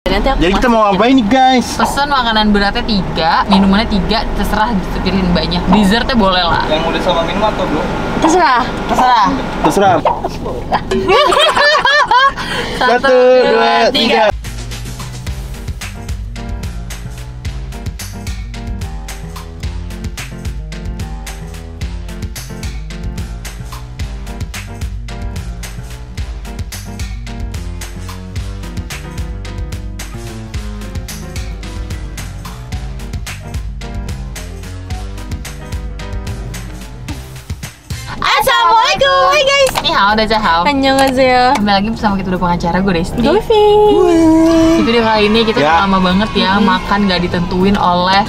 Nanti aku Jadi kita mau ngapain nih guys? Pesan makanan beratnya 3, minumannya 3, terserah pilihin banyak. Dessertnya boleh lah. Yang udah sama minum atau belum? terserah. Terserah. 1, 2, 3. Assalamualaikum, hai guys. Ini hao, dajahao. Annyeonghaseyo. Kembali lagi bersama kita udah pengacara, gue Desti. Govi. Di video kali ini kita Ya. udah lama banget ya makan gak ditentuin oleh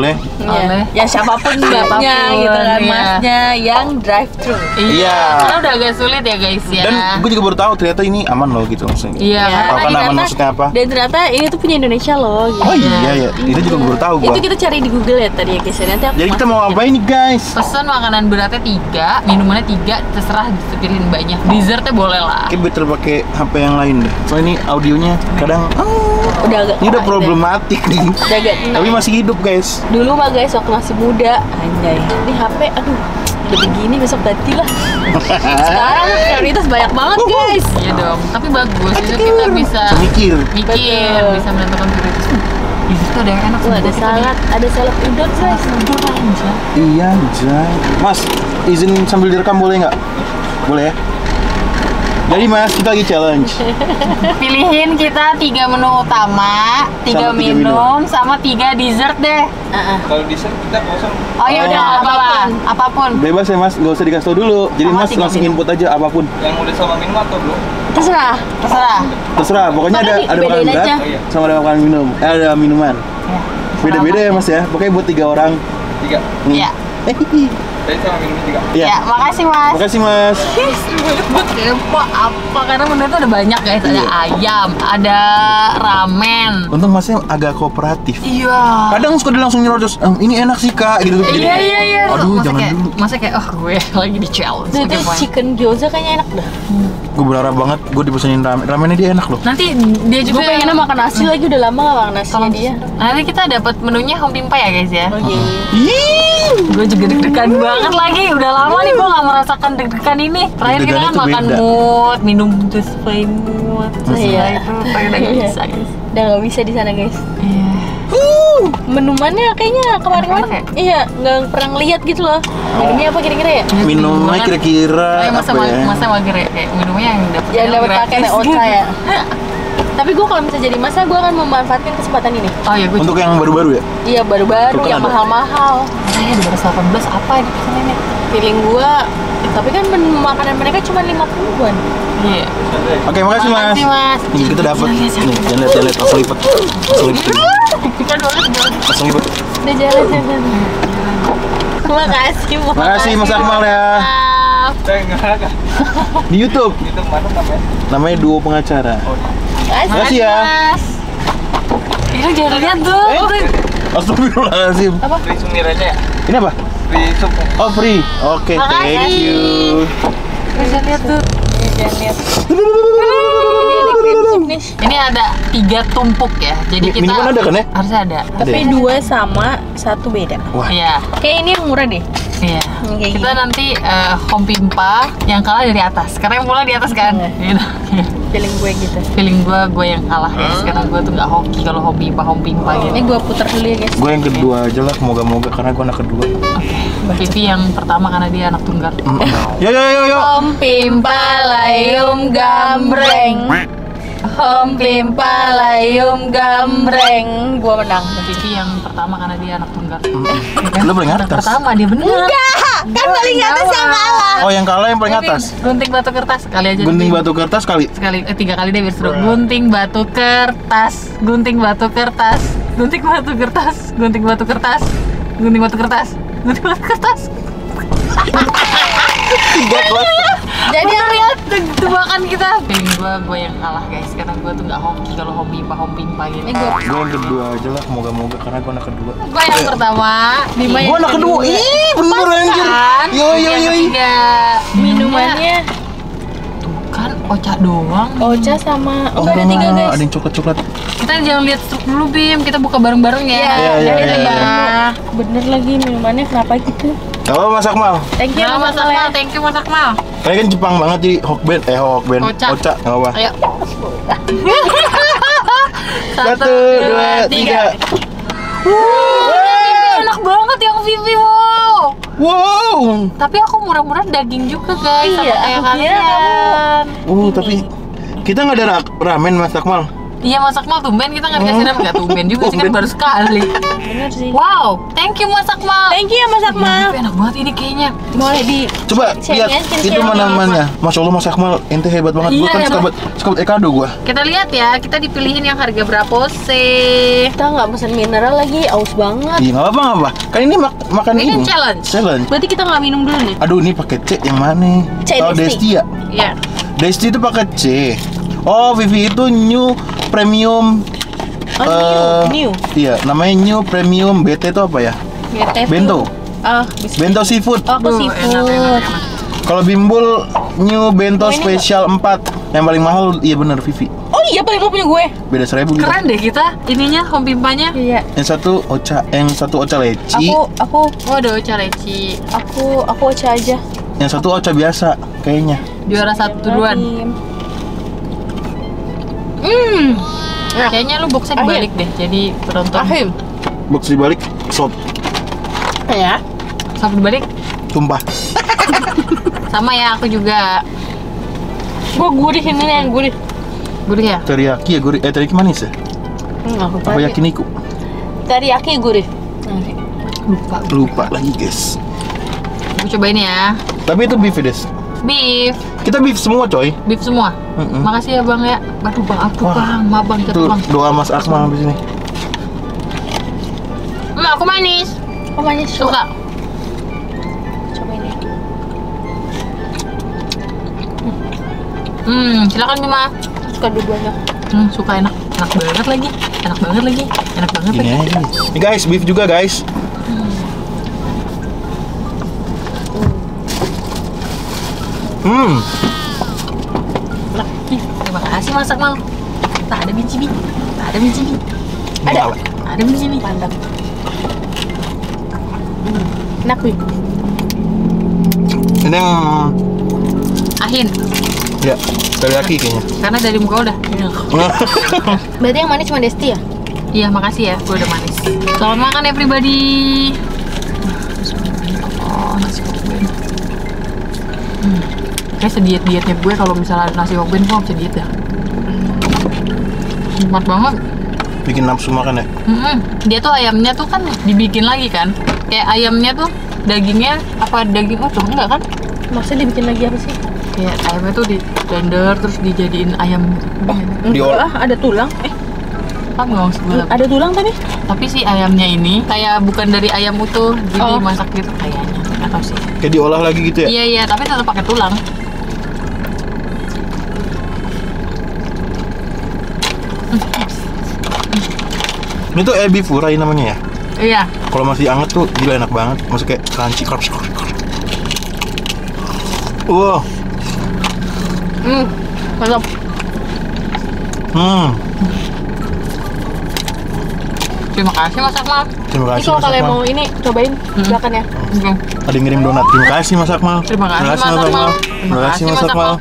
Ya siapapun mbaknya gitu kan, iya. masnya yang drive thru. Iya. Karena udah agak sulit ya guys ya. Dan gue juga baru tahu ternyata ini aman loh gitu maksudnya. Iya, Ya, Tahu kan ternyata- aman maksudnya apa? Dan ternyata ini tuh punya Indonesia loh gitu. Oh iya ya, itu juga baru tahu gua. Itu kita cari di Google ya tadi ya guys. Nanti aku Jadi kita mau masukin. ngapain nih guys? pesan makanan beratnya 3, minumannya 3, terserah pilihin banyak. Dessertnya boleh lah. Kayak better pakai HP yang lain deh. Soalnya ini audionya kadang Udah agak ini udah kena, problematik nih. Udah agak kena. Tapi masih hidup guys. Dulu mah guys waktu masih muda, anjay. Ini HP aduh udah begini besok ganti lah. Sekarang prioritas banyak banget guys. Iya dong, tapi bagus. Itu kita bisa Mikir. mikir, Betul. bisa menentukan prioritas. Di situ ada yang enak. Tuh ada salad, ada salad udon guys. Iya, Jay. Mas, izin sambil direkam boleh nggak? Boleh ya? Jadi mas, kita lagi challenge. Pilihin kita 3 menu utama, 3 Sama 3 minum, sama 3 dessert deh. Kalau dessert kita kosong. Oh ya udah, apapun. Bebas ya mas, nggak usah dikasih tau dulu. Jadi Sama mas 3 langsung minum. input aja apapun. Yang udah sama minum atau belum? Terserah. Terserah. Terserah, pokoknya ada Pokoknya makanan dibedain berat aja. sama ada makanan minum. Ada minuman. Ya. Beda-beda ya mas ya. Pokoknya buat 3 orang. 3. Iya. Tadi sama minum 3. Iya. Ya, makasih Mas. Makasih mas. Gue kepo apa karena menu itu ada banyak guys, ada Iya. ayam, ada ramen. Untung masnya agak kooperatif. Iya. Kadang suka dia langsung nyerocos, ini enak sih kak, gitu. Iya. Aduh, Masa jangan kayak, dulu. Masa kayak, oh gue lagi di challenge. Itu Oke, fine. chicken gyoza kayaknya enak dah. Gue berharap banget gue dipesenin ramen. Ramennya dia enak loh. Nanti dia Gue juga pengennya makan nasi lagi, udah lama gak makan nasinya dia. Nanti kita dapat menunya home pimpa ya guys ya. Oke. Gue juga deg-degan banget lagi. Udah lama nih gue gak merasakan deg-degan ini. Terakhir kita Deg-degannya kan tuh makan beda. mood, minum jus plain mood. Terus Iya. setelah itu udah gak bisa guys. Udah gak bisa di sana guys. Iya. Menumannya kayaknya kemarin-kemarin Enak iya nggak pernah ngeliat gitu loh. Minumnya apa kira-kira ya? Minumnya kira-kira masa apa ya? masa mager ya kayak minumnya yang dapat Yang dapat pakai ocha ya. Tapi gue kalau misalnya jadi masa gue akan memanfaatkan kesempatan ini. Oh ya gue Untuk yang baru-baru ya? Iya baru-baru Itu kan yang ada. mahal-mahal. saya 218 apa ini pesanannya? Feeling gue, tapi kan makanan mereka cuma 50-an. Iya. Oke, makasih mas. Makasih mas. Nih kita dapat. Nih, jangan lihat, langsung lipat. Langsung lipat. Deg-degan banget. Langsung lipat. Udah jalan-jalan. Makasih Makasih Mas Akmal ya. Saya nggak ada. Di YouTube. Itu mana namanya? Namanya Duo Pengacara. Makasih. Makasih ya. Mas. Ini jangan lihat tuh. Astagfirullahaladzim. Free sumir aja ya? Ini apa? Free sup. Oh free. Oke, Makasih. thank you. Jangan lihat tuh. Jangan lihat. Ini ada cream chip nih. Ini ada 3 tumpuk ya. Jadi kita Minuman ada kan ya? Harusnya ada. Tapi 2 sama, 1 beda. Wah, Iya. Kayak ini yang murah deh. Iya. Kayak Kita gini. nanti home pimpa yang kalah dari atas. Karena yang mulai di atas kan. Iya. Gitu. Feeling gue gitu. Feeling gue yang kalah guys. Karena gue tuh nggak hoki kalau home pimpa gitu. Ini gue putar dulu ya guys. gue yang kedua aja lah, moga-moga karena gue anak kedua. Vivi yang pertama karena dia anak tunggal. Yo yo yo yo. Om pimpa layum gambreng. Om pimpa layum gambreng. Gue menang. Vivi yang pertama karena dia anak tunggal. Lo paling atas. Pertama dia bener. Kan paling atas yang kalah. Oh, yang kalah yang paling atas. Gunting batu kertas kali aja. Gunting batu kertas kali. Sekali 3 kali deh biar seru. Gunting batu kertas. Gunting batu kertas. Gunting batu kertas. Gunting batu kertas. Gunting batu kertas. Gunting batu kertas. 3 kelas. Jadi yang lihat tebakan kita. Feeling gue yang kalah guys karena gue tuh nggak hoki kalau home pimpa gitu. ini gue Gue yang kedua aja lah, moga-moga karena gue anak kedua. Gue yang pertama. Bima Gue yang anak kedua. Ih, bener anjir. Kan? Yo yo Yang yo. ketiga. minumannya Tuh kan ocha doang. ocha sama Oh, enggak ada 3 guys. Ada yang coklat-coklat. Kita jangan lihat struk dulu Bim, kita buka bareng-bareng ya. Iya. Bener lagi minumannya kenapa gitu? Halo Mas Akmal. Thank you Nah, Mas Mas Akmal. Akmal, thank you Mas Akmal. Kayaknya kan Jepang banget di Hokben. Ocha. Ocha, nggak apa. Ayo. 1, 2, 3. Enak banget yang Vivi, wow. Wow. Tapi aku murah-murah daging juga guys, sama Iya, kayak aku kira kalian. Tapi kita nggak ada ramen Mas Akmal. Iya Mas Akmal, tumben kita nggak dikasih ramen. Nggak tumben juga sih, kan baru sekali. Bener sih. Wow, thank you Mas Akmal. Thank you ya Mas Akmal. Enak banget ini kayaknya. Boleh di Coba Sharing lihat aja, itu sharing. mana-mana. Masya Allah Mas Akmal, ente hebat banget. Gue Iya, kan hebat. suka buat ekado gue. Kita lihat ya, kita dipilihin yang harga berapa sih? kita nggak pesen mineral lagi, aus banget. Iya nggak apa-apa. Kan ini makan Ini ini. challenge. Challenge. Berarti kita nggak minum dulu nih? Aduh ini pakai C yang mana? C, Oh Desti. Desti ya. Iya. Desti itu pakai C. Oh Vivi itu new premium. Oh, new. Iya, namanya new premium BT itu apa ya? Bento. Ah, Bento seafood. aku Duh, seafood. enak. Kalau Bimbul new bento Oh, ini spesial 4. Yang paling mahal iya bener Vivi. Oh iya, paling mau punya gue. Beda 1000 gitu. Keren deh kita, ininya home pimpanya. Iya. Yang satu ocha leci. Aku Waduh, Leci. aku ocha aja. Yang satu ocha biasa kayaknya. Juara 1 duluan. Kayaknya lu boxnya dibalik deh, jadi penonton. Ahim. Box dibalik sop Ya. Sampai dibalik. tumpah. Sama ya, aku juga. Gua gurih ini nih yang gurih. Gurih ya? Teriyaki ya gurih. Teriyaki manis ya? Aku Apa yakiniku? Teriyaki gurih. Lupa lagi guys. Aku cobain ya. Tapi itu beef ya Des. Beef. Kita beef semua coy. Beef semua. Mm-mm. Makasih ya Bang ya. Aduh Bang, aku Wah. Bang, maaf Bang, Itu jatuh Bang. doa Mas Akmal habis ini. Aku manis. Oh manis. Suka. Coba ini. Silakan Bima. Suka dua-duanya. Suka enak. Enak banget lagi. Enak banget lagi. Enak banget Ini lagi. aja. Ini guys, beef juga guys. Terima kasih Mas Akmal. Tak ada biji. Tak ada biji. Ada. Ada biji nih. Mantap. Enak nih. Ini yang Ahin. ya teriyaki kayaknya. Karena dari muka udah. Berarti yang manis cuma Desti ya? Iya, makasih ya. Gue udah manis. Selamat makan everybody. Oh, nasi hokben. Kayak sediet-dietnya gue kalau misalnya nasi hokben gue bisa diet ya. Nikmat banget. Bikin nafsu makan ya. Dia tuh ayamnya tuh kan dibikin lagi kan. Kayak ayamnya tuh dagingnya apa daging utuh enggak kan? Maksudnya dibikin lagi apa sih? Kayak ayamnya tuh di blender terus dijadiin ayam gitu. Diolah. Ah, ada tulang. Apa nggak maksud gue? Ada tulang tadi? Tapi si ayamnya ini kayak bukan dari ayam utuh, jadi Oh. masak gitu kayaknya. Nggak tahu sih. Kayak diolah lagi gitu ya. Iya iya, tapi tetap pakai tulang. Ini tuh ebi furai namanya ya. Iya. Kalau masih anget tuh gila enak banget. Masih kayak crunchy crunch. Wow. Mantap. Terima kasih Mas Akmal. Terima Ini kasih kalau Mas kalian Akmal. mau ini cobain silakan ya. Oke. Ada yang ngirim donat. Terima kasih Mas Akmal. Terima kasih Mas Akmal. Terima kasih Mas Akmal.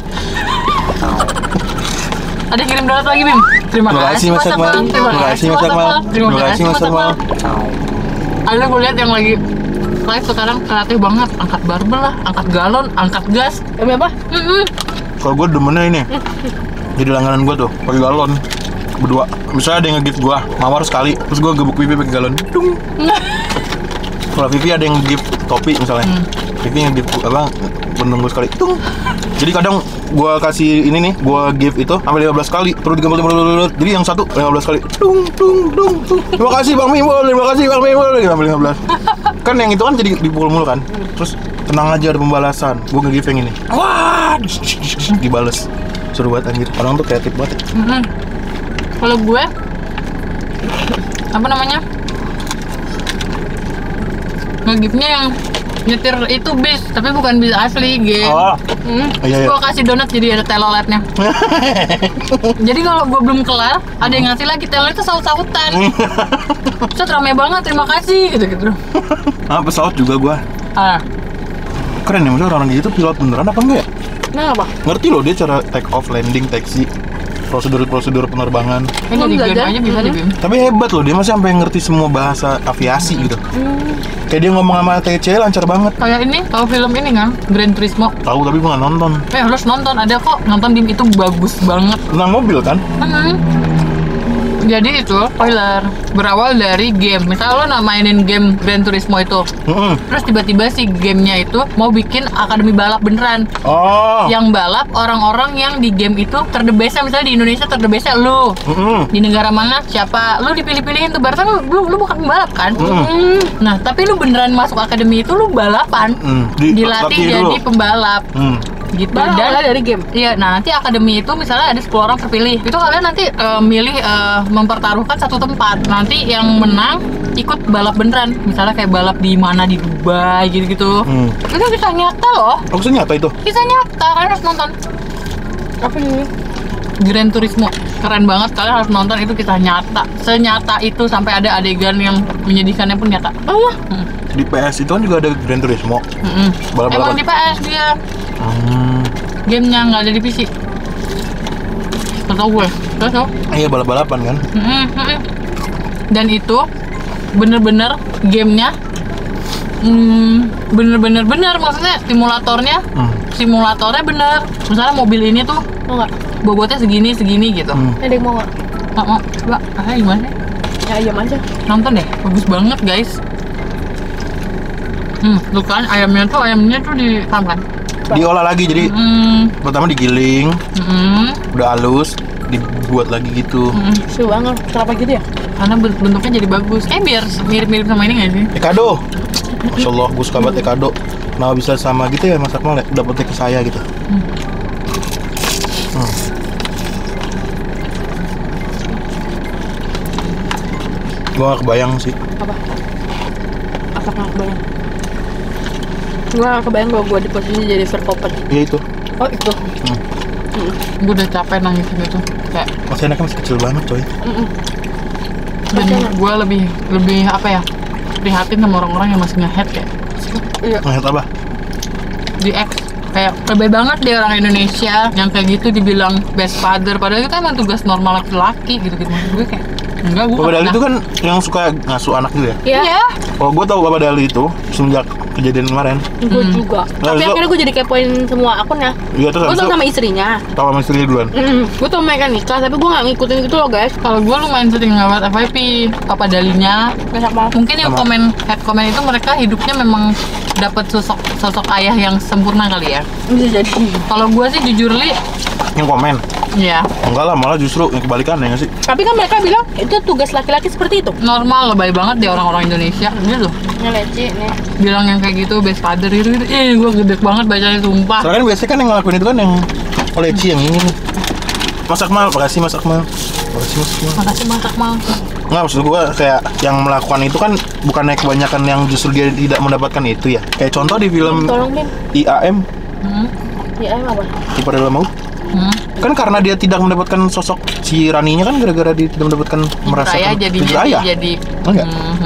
Ada yang kirim donat lagi Bim. Terima kasih Mas Akmal. Terima kasih Mas Akmal. Terima kasih Mas Akmal. Ada gue lihat yang lagi live sekarang kreatif banget. Angkat barbel lah, angkat galon, angkat gas. Demi apa? Kalau gue demennya ini. Jadi langganan gue tuh pakai galon berdua. Misalnya ada yang nge-gift gue mawar sekali, terus gue gebuk Vivi pakai galon. Dung. Kalau Vivi ada yang gift topi misalnya, Vivi nge-gift apa menunggu sekali. Dung. Jadi kadang gue kasih ini nih, gue gift itu sampai 15 kali, terus digambel. Jadi yang satu 15 kali. Dung. Terima kasih Bang Mimul, terima kasih Bang Mimul. Sampai 15. Kan yang itu kan jadi dipukul mulu kan. Terus tenang aja ada pembalasan. Gue nge-gift yang ini. Wah, dibales. Seru banget anjir. Orang tuh kreatif banget. Kalau gue apa namanya? Nge-giftnya yang nyetir itu bis, tapi bukan bis asli, game. Oh, iya. Gue kasih donat jadi ada teloletnya. Jadi kalau gue belum kelar, ada yang ngasih lagi telolet itu saut-sautan. Set rame banget, terima kasih gitu-gitu. Pesawat juga gua. Keren ya, maksudnya orang gitu pilot beneran apa enggak ya? Nah apa? Ngerti loh dia cara take off, landing, taxi, prosedur penerbangan. Ini Emang di game belajar? aja bisa di game. Tapi hebat loh, dia masih sampai ngerti semua bahasa aviasi gitu. Kayak dia ngomong sama TC lancar banget. Kayak ini, tahu film ini kan, Gran Turismo. Tahu tapi gua nggak nonton. Harus nonton, ada kok nonton di itu bagus banget. Tentang mobil kan? Jadi itu spoiler berawal dari game. Misal lo mainin game Gran Turismo itu, terus tiba-tiba si gamenya itu mau bikin akademi balap beneran. Oh. Yang balap orang-orang yang di game itu terdebesnya, misalnya di Indonesia terdebesnya lu. Di negara mana siapa? Lu dipilih-pilihin tuh, berarti lu bukan pembalap kan? Nah, tapi lu beneran masuk akademi itu lu balapan. Dilatih jadi pembalap. Gitu. Dan dari game. Iya, nah nanti akademi itu misalnya ada 10 orang terpilih. Itu kalian nanti milih mempertaruhkan satu tempat. Nanti yang menang ikut balap beneran. Misalnya kayak balap di mana, di Dubai gitu-gitu. Itu kisah nyata loh. Aku sih nyata itu. Kisah nyata, kalian harus nonton. Apa ini? Gran Turismo. Keren banget, kalian harus nonton, itu kisah nyata. Senyata itu sampai ada adegan yang menyedihkannya pun nyata. Oh, Di PS itu kan juga ada Gran Turismo. Balap-balapan. Emang di PS dia. Gamenya nggak ada di PC. Tahu gue. Tahu? Iya balap-balapan kan. Dan itu bener-bener gamenya bener maksudnya simulatornya bener. Misalnya mobil ini tuh mau nggak? bobotnya segini gitu. Ada yang mau nggak? Mau coba gimana sih? Ya ayam aja. Nonton deh, bagus banget guys. Tuh kan ayamnya tuh ditamkan. Diolah lagi jadi pertama digiling, udah halus, dibuat lagi gitu. Seru banget. Kenapa gitu ya? Karena bentuknya jadi bagus. Biar mirip-mirip sama ini nggak sih? Ekado. Masya Allah, gue suka banget Ekado. Nah bisa sama gitu ya Mas Akmal ya, dapetnya ke saya gitu. Gue gak kebayang sih. Apa nggak kebayang? Gue nggak kebayang kalau gue di posisi jadi Verkopen. Iya itu. Oh itu. Gue udah capek nangis gitu. Kayak Masih anaknya masih kecil banget coy. dan gue lebih apa ya, prihatin sama orang-orang yang masih nge-head kayak Iya. Ngeliat apa? di X. Kayak lebih banget deh orang Indonesia yang kayak gitu dibilang best father, padahal itu emang tugas normal laki-laki gitu. Maksud gue kayak enggak, gue Bapak Dali itu kan yang suka ngasuh anak gitu ya? Iya. Oh gue tahu Bapak Dali itu semenjak kejadian kemarin. Gue juga. Nah, Tapi so- akhirnya gue jadi kepoin semua akunnya. Iya terus Gue habis tau itu sama istrinya. tahu sama istrinya duluan. Gue tau mereka nikah, tapi gue gak ngikutin gitu loh guys. Kalau gue lumayan sering ngawat FYP Papa Dalinya. Gak sama. Mungkin yang Sama. head comment itu mereka hidupnya memang dapat sosok ayah yang sempurna kali ya. Bisa jadi. Kalau gue sih jujur Li, Yang komen. ya Enggak lah, malah justru yang kebalikannya nggak sih? Tapi kan mereka bilang itu tugas laki-laki seperti itu. normal, lebay banget deh orang-orang Indonesia gitu. Ini leci nih. Bilang yang kayak gitu best father gitu. Gue gede banget bacanya sumpah. Soalnya kan biasanya kan yang ngelakuin itu kan yang oleci yang ini nih. Mas Akmal, makasih Mas Akmal. Makasih Mas Akmal. Makasih masak mal. Nggak, maksud gua kayak yang melakukan itu kan bukannya kebanyakan yang justru dia tidak mendapatkan itu ya. Kayak contoh di film Tolong Bim. IAM, Ya apa? Ipar Dalam Maut. Kan karena dia tidak mendapatkan sosok si Raninya kan gara-gara dia tidak mendapatkan Saya merasakan jadi figur ayah. Enggak.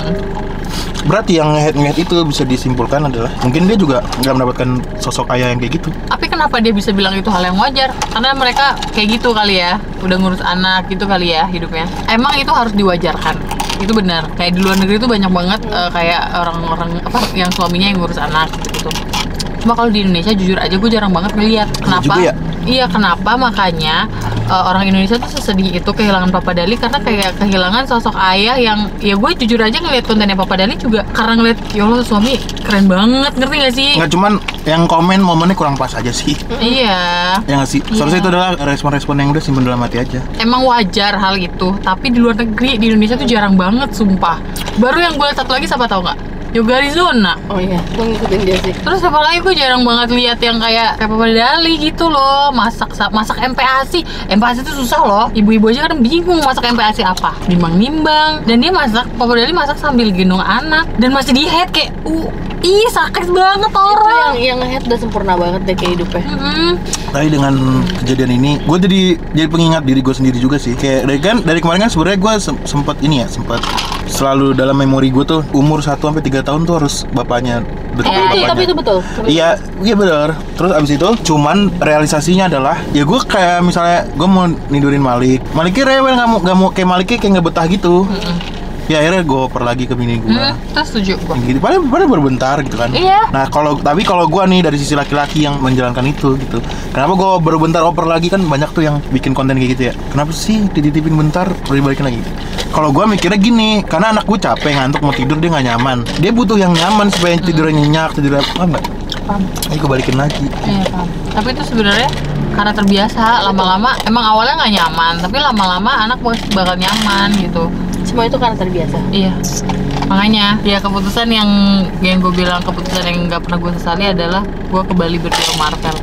Berarti yang nge-head itu bisa disimpulkan adalah mungkin dia juga nggak mendapatkan sosok ayah yang kayak gitu. Tapi kenapa dia bisa bilang itu hal yang wajar? Karena mereka kayak gitu kali ya, udah ngurus anak gitu kali ya hidupnya. Emang itu harus diwajarkan. Itu benar. Kayak di luar negeri itu banyak banget kayak orang-orang apa yang suaminya yang ngurus anak gitu. Cuma kalau di Indonesia jujur aja gue jarang banget ngeliat. Kenapa? juga ya? Iya, kenapa makanya orang Indonesia tuh sesedih itu kehilangan Papa Dali, karena kayak kehilangan sosok ayah yang ya gue jujur aja ngeliat kontennya Papa Dali juga karena ngeliat ya Allah suami keren banget, ngerti gak sih? Nggak cuman yang komen momennya kurang pas aja sih. Iya. Ya nggak sih? Seharusnya itu adalah respon-respon yang udah simpen dalam hati aja. Emang wajar hal itu, tapi di luar negeri, di Indonesia tuh jarang banget, sumpah. Baru yang gue lihat satu lagi, siapa tahu nggak? Yoga Arizona. Oh iya, gue ngikutin dia sih. Terus apalagi gue jarang banget lihat yang kayak Papa Dali gitu loh, masak MPASI. MPASI itu susah loh. Ibu-ibu aja kan bingung masak MPASI apa. Nimbang-nimbang. Dan dia masak, Papa Dali masak sambil gendong anak dan masih di head kayak ih sakit banget orang. Itu yang nge-head udah sempurna banget deh kayak hidupnya. Tapi dengan kejadian ini, gue jadi pengingat diri gue sendiri juga sih. Kayak dari kemarin kan sebenarnya gue sempat selalu dalam memori gue tuh umur 1-3 tahun tuh harus bapaknya deket sama bapaknya. Tapi itu betul. Iya benar. Terus abis itu cuman realisasinya adalah ya gue kayak misalnya gue mau nidurin Maliknya rewel, nggak mau kayak Maliknya kayak nggak betah gitu. Ya akhirnya gue oper lagi ke bini gue. Terus setuju gue. Gitu. Padahal baru bentar gitu kan. Iya. Nah kalau gue nih dari sisi laki-laki yang menjalankan itu gitu. Kenapa gue baru bentar oper lagi, kan banyak tuh yang bikin konten kayak gitu ya. Kenapa sih dititipin bentar baru dibalikin lagi? Kalau gue mikirnya gini, karena anak gue capek ngantuk mau tidur, dia nggak nyaman. Dia butuh yang nyaman supaya tidurnya nyenyak, tidurnya nggak. Paham. Ayo gue balikin lagi. Iya paham. Tapi itu sebenarnya karena terbiasa, lama-lama emang awalnya nggak nyaman, tapi lama-lama anak bakal nyaman gitu. Semua itu karena terbiasa. Iya. Makanya ya keputusan yang gue bilang keputusan yang nggak pernah gue sesali adalah gue ke Bali berdua sama Marvel.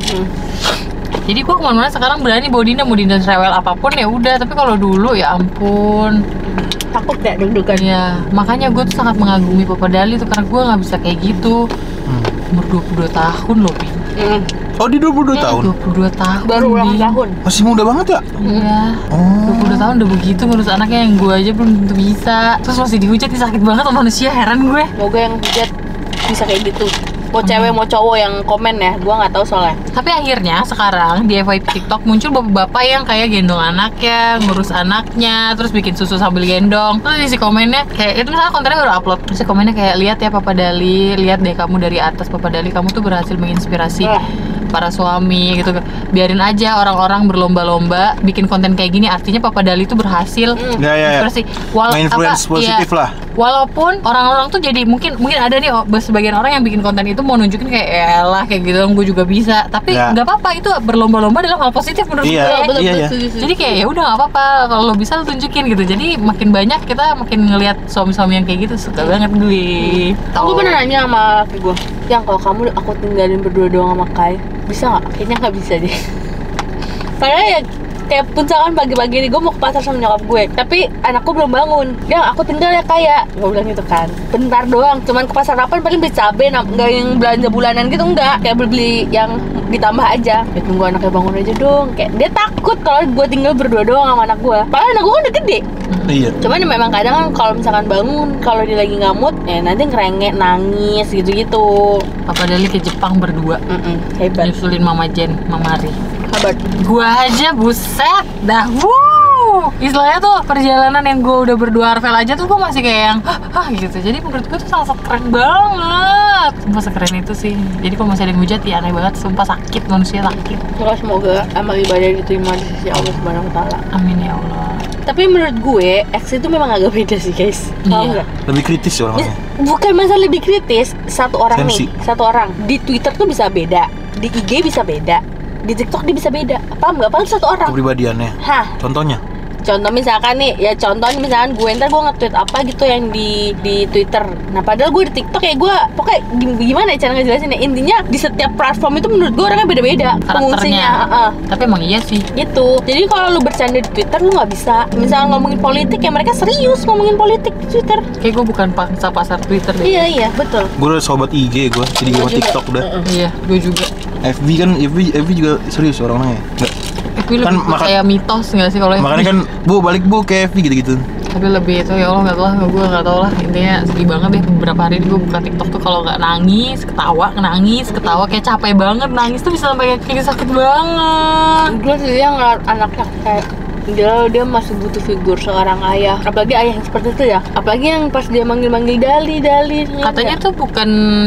Jadi gue kemana-mana sekarang berani bawa Dinda, mau Dinda rewel apapun ya udah. Tapi kalau dulu ya ampun, Takut gak deg-degan? ya makanya gue tuh sangat mengagumi Papa Dali tuh karena gue nggak bisa kayak gitu. Umur 22 tahun loh, Pi. Oh di 22 tahun? 22 tahun. Baru ulang Bi. tahun. Masih muda banget ya? Iya. Oh. 22 tahun udah begitu ngurus anaknya, yang gue aja belum tentu bisa. Terus masih dihujat, sakit banget sama manusia, heran gue. Semoga yang hujat bisa kayak gitu. Mau cewek mau cowok yang komen ya, gue nggak tahu soalnya. Tapi akhirnya sekarang di FYP TikTok muncul bapak-bapak yang kayak gendong anaknya, ngurus anaknya, terus bikin susu sambil gendong. Terus isi komennya kayak itu, misalnya kontennya baru upload, terus komennya kayak lihat ya Papa Dali, lihat deh kamu dari atas Papa Dali, kamu tuh berhasil menginspirasi para suami gitu. Biarin aja orang-orang berlomba-lomba bikin konten kayak gini, artinya Papa Dali tuh berhasil Ya. inspirasi. Influence positif lah. Walaupun orang-orang tuh jadi mungkin ada nih sebagian orang yang bikin konten itu mau nunjukin kayak elah kayak gitu gue juga bisa, tapi nggak apa-apa, itu berlomba-lomba dalam hal positif menurut gue. Iya. Jadi kayak ya udah nggak apa-apa, kalau lo bisa lo tunjukin gitu. Jadi makin banyak kita makin ngelihat suami-suami yang kayak gitu, suka banget gue. Aku pernah nanya sama laki gue, yang kalau kamu aku tinggalin berdua doang sama Kai, bisa nggak? Kayaknya nggak bisa deh. Karena ya kayak misalkan pagi-pagi nih gue mau ke pasar sama nyokap gue, tapi anakku belum bangun. Yang aku tinggal ya kayak gue bilang gitu kan, bentar doang, cuman ke pasar kapan paling beli cabai, nggak yang belanja bulanan gitu, enggak, kayak beli yang ditambah aja. Ya tunggu anaknya bangun aja dong. Kayak dia takut kalau gue tinggal berdua doang sama anak gue. Padahal anak gue kan udah gede. Iya. Cuman memang kadang kan kalau misalkan bangun, kalau dia lagi ngamut, ya nanti ngerengek, nangis gitu-gitu. Papa Dali ke Jepang berdua, Hebat. nyusulin Mama Jen, Mama Ri. Hebat. Gua aja buset dah, istilahnya tuh perjalanan yang gue udah berdua Arvel aja tuh gue masih kayak yang gitu. Jadi menurut gue tuh sangat keren banget, sumpah sekeren itu sih. Jadi kalau masih ada yang hujat ya aneh banget, sumpah sakit, manusia sakit. Semoga amal ibadah diterima di sisi Allah Subhanahu Wa Taala. Amin ya Allah. Tapi menurut gue X itu memang agak beda sih guys. Tahu Iya. nggak? Lebih kritis ya orangnya. Bukan masalah lebih kritis, satu orang Sensi. nih, satu orang di Twitter tuh bisa beda, di IG bisa beda, di TikTok dia bisa beda. Paham nggak? Padahal satu orang. Kepribadiannya. Hah? Contohnya? Contoh misalkan nih, ya contoh misalkan gue ntar gue nge-tweet apa gitu yang di Twitter. Nah padahal gue di TikTok ya gue pokoknya gimana ya cara ngejelasinnya. Intinya di setiap platform itu menurut gue orangnya beda-beda fungsinya. Tapi emang iya sih. Gitu. Jadi kalau lu bercanda di Twitter lu nggak bisa. Misalnya ngomongin politik ya mereka serius ngomongin politik di Twitter. Kayak gue bukan pangsa pasar Twitter deh. Iya betul. Gue udah sobat IG gue, jadi gue TikTok udah. Iya, gue juga. FB kan, FB juga serius orangnya. Enggak. FB Kan lebih kayak mitos nggak sih kalau FB? Makanya kan, balik ke FB gitu-gitu. Tapi lebih itu ya Allah nggak tahu lah, gue nggak tahu lah. Intinya sedih banget deh, beberapa hari gue buka TikTok tuh kalau nggak nangis ketawa kayak capek banget, nangis tuh bisa sampai kayak sakit banget. Gue sih yang ngeliat anaknya kayak dia masih butuh figur seorang ayah, apalagi ayah yang seperti itu ya, apalagi yang pas dia manggil Dali katanya tuh bukan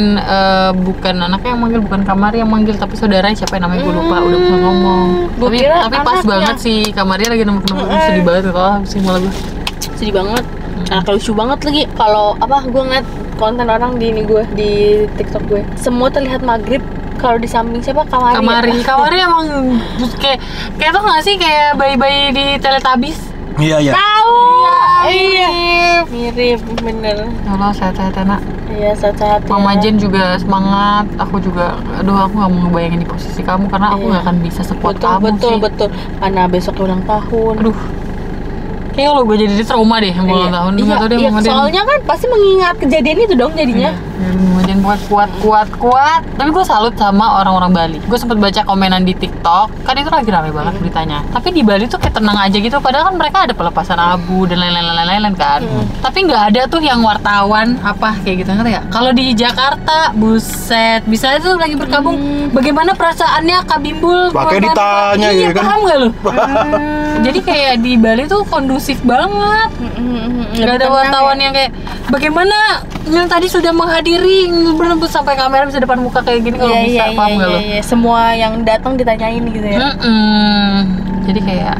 anaknya yang manggil, bukan Kamari yang manggil, tapi saudaranya siapa yang namanya gue lupa, udah bisa ngomong. Tapi pas anaknya. banget sih Kamari lagi nemu sedih banget kalau sih malah gue sedih banget. Anaknya lucu banget lagi. Kalau gue ngeliat konten orang di TikTok gue, semua terlihat maghrib. Kalau di samping siapa? Kamari emang kayak tuh nggak sih kayak bayi-bayi di Teletubbies? Iya. Tahu. Iya. Rip, bener. Ya Allah, sehat-sehat ya, Nak. Iya, sehat-sehat ya. Mama Jen juga semangat. Aku juga, aduh aku gak mau ngebayangin di posisi kamu karena aku Iya. gak akan bisa support Betul, kamu betul, sih. betul. Karena besok ulang tahun. Aduh, kayak kalau gue jadi trauma deh mau ulang tahun. Iya, Nggak tahu deh iya, Mama Jen. soalnya kan pasti mengingat kejadian itu dong jadinya. Mama Jen kuat. Tapi gue salut sama orang-orang Bali. Gue sempet baca komenan di TikTok, kan itu lagi rame banget beritanya. Tapi di Bali tuh kayak tenang aja gitu, padahal kan mereka ada pelepasan abu dan lain-lain kan. Tapi nggak ada tuh yang wartawan apa kayak gitu, ngerti nggak? Kalau di Jakarta, buset, bisa tuh lagi berkabung. Bagaimana perasaannya Kak Bimbul? Pakai keluarga ditanya Bapak? Iya, gitu kan. paham nggak lu? Jadi kayak di Bali tuh kondusif banget. Gak ada wartawan yang kayak bagaimana yang tadi sudah menghadiri bener-bener sampai kamera bisa depan muka kayak gini kalau bisa, paham nggak lo? Iya. Semua yang datang ditanyain gitu ya. Jadi kayak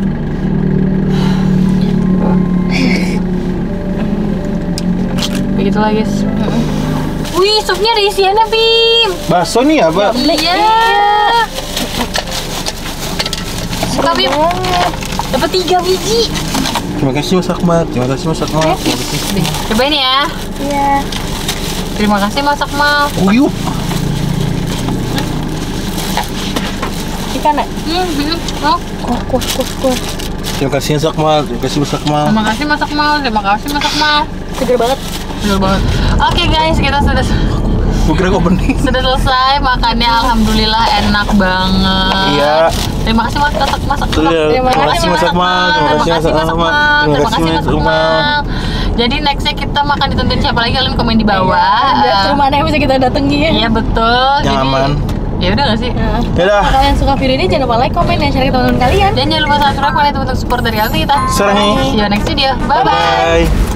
begitulah guys. Wih, supnya ada isiannya, Bim. Bakso nih apa? Iya. Suka, Bim. Dapat 3 biji. Terima kasih Mas Akmal. Terima kasih Mas Akmal. Terima kasih. Nih, cobain ya. Iya. Terima kasih Mas Akmal. Uyup. Ikan ya? Oh. Kuah. Terima kasih Mas Akmal. Terima kasih Mas Akmal. Terima kasih Mas Akmal. Terima kasih Mas Akmal. Seger banget. Betul banget. Oke guys, kita sudah Gue kira kok bening. selesai makannya. Alhamdulillah enak banget. Iya. Terima kasih Mas Akmal. Terima kasih Mas Akmal. Terima kasih Mas Akmal. Terima kasih Mas Akmal. Jadi nextnya kita makan ditentuin siapa lagi, kalian komen di bawah. Ada rumah yang bisa kita datangi ya. Iya betul. Yang aman. Ya udah gak sih? Dadah. Kalau kalian suka video ini jangan lupa like, komen, dan share ke teman-teman kalian. Dan jangan lupa subscribe kalian untuk support dari kita. Serang nih. See you next video. Bye bye. Bye.